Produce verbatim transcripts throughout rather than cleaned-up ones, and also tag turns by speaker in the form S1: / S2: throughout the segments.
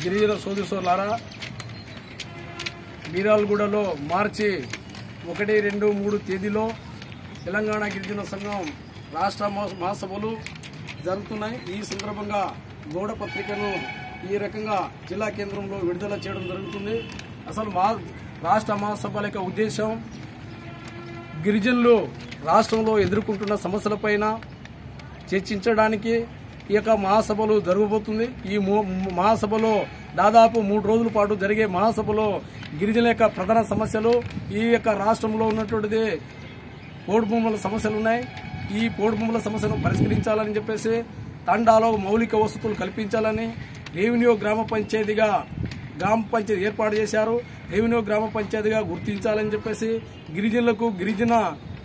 S1: గిరిజన సోదరులారా, బీరాల్గూడలో మార్చి ఒకటి రెండు మూడు తేదీలో తెలంగాణ గిరిజన సంఘం రాష్ట్ర మహాసభలు జరుగుతున్నాయి. ఈ సందర్భంగా గోడ పత్రికను ఈ రకంగా జిల్లా కేంద్రంలో విడుదల చేయడం జరుగుతుంది. అసలు మా రాష్ట్ర మహాసభల యొక్క ఉద్దేశం గిరిజనులు రాష్ట్రంలో ఎదుర్కొంటున్న సమస్యలపైన చర్చించడానికి ఈ యొక్క మహాసభలు జరగబోతుంది. ఈ మహాసభలో దాదాపు మూడు రోజుల పాటు జరిగే మహాసభలో గిరిజనుల యొక్క ప్రధాన సమస్యలు, ఈ యొక్క రాష్ట్రంలో ఉన్నటువంటిది పోడు భూముల సమస్యలు ఉన్నాయి. ఈ పోడు భూముల సమస్యను పరిష్కరించాలని చెప్పేసి, తండాలో మౌలిక వసతులు కల్పించాలని, రెవెన్యూ గ్రామ పంచాయతీగా గ్రామ పంచాయతీ ఏర్పాటు చేశారు. రెవెన్యూ గ్రామ పంచాయతీగా గుర్తించాలని చెప్పేసి, గిరిజనులకు గిరిజన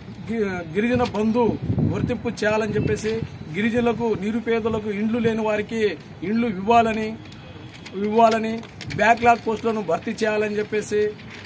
S1: గిరిజన బంధు వర్తింపు చేయాలని చెప్పేసి, గిరిజనులకు నిరుపేదలకు ఇండ్లు లేని వారికి ఇండ్లు ఇవ్వాలని ఇవ్వాలని బ్యాక్లాగ్ పోస్టులను భర్తీ చేయాలని చెప్పేసి,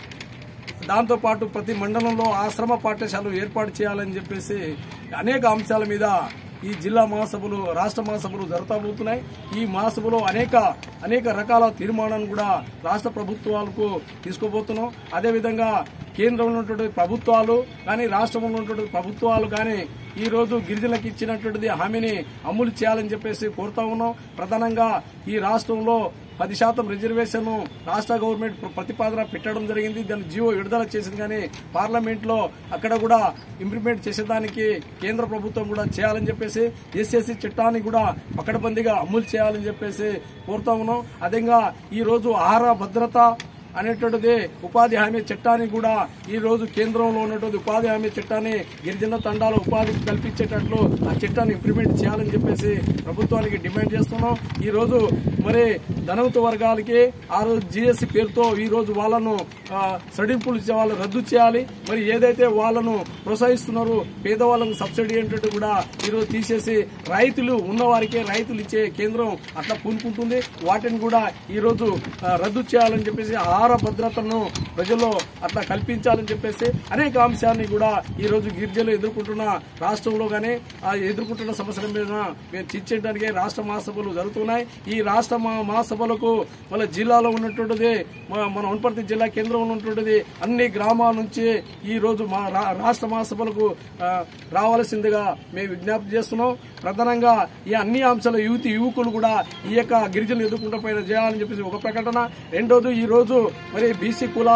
S1: దాంతోపాటు ప్రతి మండలంలో ఆశ్రమ పాఠశాలలు ఏర్పాటు చేయాలని చెప్పేసి అనేక అంశాల మీద ఈ జిల్లా మహాసభలు రాష్ట్ర మహాసభలు జరుగుతాబోతున్నాయి. ఈ మహాసభలో అనేక అనేక రకాల తీర్మానాలను కూడా రాష్ట్ర ప్రభుత్వాలకు తీసుకోబోతున్నాం. అదేవిధంగా కేంద్రంలో ఉన్నటువంటి ప్రభుత్వాలు కానీ రాష్ట్రంలో ఉన్నటువంటి ప్రభుత్వాలు కానీ ఈ రోజు గిరిజనులకు ఇచ్చినటువంటిది హామీని అమలు చేయాలని చెప్పేసి కోరుతా ఉన్నాం. ప్రధానంగా ఈ రాష్ట్రంలో పది శాతం రిజర్వేషన్ రాష్ట్ర గవర్నమెంట్ ప్రతిపాదన పెట్టడం జరిగింది. దాన్ని జియో విడుదల చేసింది, కానీ పార్లమెంట్ లో అక్కడ కూడా ఇంప్లిమెంట్ చేసేదానికి కేంద్ర ప్రభుత్వం కూడా చేయాలని చెప్పేసి, ఎస్ఎస్సీ చట్టాన్ని కూడా పకడ్బందీగా అమలు చేయాలని చెప్పేసి కోరుతా ఉన్నాం. అదేవిధంగా ఈ రోజు ఆహార భద్రత అనేటువంటిది ఉపాధి హామీ చట్టాన్ని కూడా ఈ రోజు కేంద్రంలో ఉన్నటువంటి ఉపాధి హామీ చట్టాన్ని గిరిజన తండాల ఉపాధి కల్పించేటట్లు ఆ చట్టాన్ని ఇంప్లిమెంట్ చేయాలని చెప్పేసి ప్రభుత్వానికి డిమాండ్ చేస్తున్నాం. ఈ రోజు మరి ధనవంత వర్గాలకి ఆ రోజు జిఎస్టీ పేరుతో ఈ రోజు వాళ్ళను సడింపులు వాళ్ళు రద్దు చేయాలి. మరి ఏదైతే వాళ్ళను ప్రోత్సహిస్తున్నారో పేదవాళ్ళకు సబ్సిడీ ఏంటంటే కూడా ఈ రోజు తీసేసి రైతులు ఉన్నవారికే రైతులు ఇచ్చే కేంద్రం అట్లా పూనుకుంటుంది. వాటిని కూడా ఈ రోజు రద్దు చేయాలని చెప్పేసి, ఆహార భద్రతను ప్రజల్లో అట్లా కల్పించాలని చెప్పేసి అనేక అంశాన్ని కూడా ఈ రోజు గిరిజనులు ఎదుర్కొంటున్న రాష్ట్రంలో గానీ ఆ ఎదుర్కొంటున్న సమస్యల మీద మేము చర్చించడానికి రాష్ట్ర మహాసభలు జరుగుతున్నాయి. ఈ రాష్ట్ర మహాసభలకు మన జిల్లాలో ఉన్నటువంటిది, మన వనపర్తి జిల్లా కేంద్రంలో ఉన్నటువంటిది అన్ని గ్రామాల నుంచి ఈ రోజు మా రాష్ట్ర మహాసభలకు రావాల్సిందిగా మేము విజ్ఞప్తి చేస్తున్నాం. ప్రధానంగా ఈ అన్ని అంశాల యువతి యువకులు కూడా ఈ యొక్క గిరిజనులు ఎదుర్కొంటే పైన చేయాలని చెప్పేసి ఒక ప్రకటన. రెండోది ఈ రోజు మరి బీసీ కుల